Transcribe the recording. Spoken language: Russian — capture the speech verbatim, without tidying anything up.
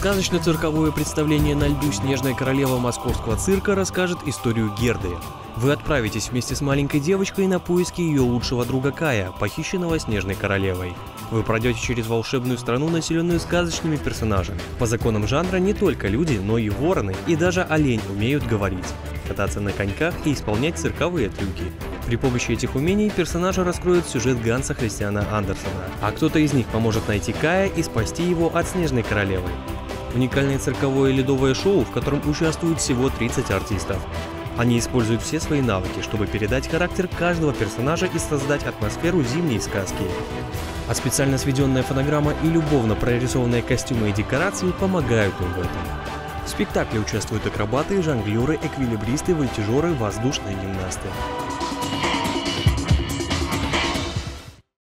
Сказочно-цирковое представление на льду «Снежная королева» московского цирка расскажет историю Герды. Вы отправитесь вместе с маленькой девочкой на поиски ее лучшего друга Кая, похищенного Снежной королевой. Вы пройдете через волшебную страну, населенную сказочными персонажами. По законам жанра не только люди, но и вороны и даже олень умеют говорить, кататься на коньках и исполнять цирковые трюки. При помощи этих умений персонажи раскроют сюжет Ганса Христиана Андерсена, а кто-то из них поможет найти Кая и спасти его от Снежной королевы. Уникальное цирковое ледовое шоу, в котором участвуют всего тридцать артистов. Они используют все свои навыки, чтобы передать характер каждого персонажа и создать атмосферу зимней сказки. А специально сведенная фонограмма и любовно прорисованные костюмы и декорации помогают им в этом. В спектакле участвуют акробаты, жонглеры, эквилибристы, вольтежеры, воздушные гимнасты.